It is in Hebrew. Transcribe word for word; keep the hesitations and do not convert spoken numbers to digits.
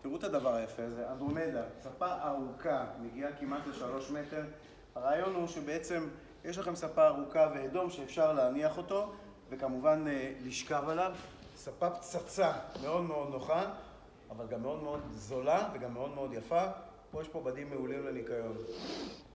תראו את הדבר היפה, זה אנדרומדה, ספה ארוכה, מגיעה כמעט לשלוש מטר. הרעיון הוא שבעצם יש לכם ספה ארוכה ואדום שאפשר להניח אותו, וכמובן לשכב עליו. ספה פצצה מאוד מאוד נוחה, אבל גם מאוד מאוד זולה וגם מאוד מאוד יפה. פה יש פה בדים מעולים לניקיון.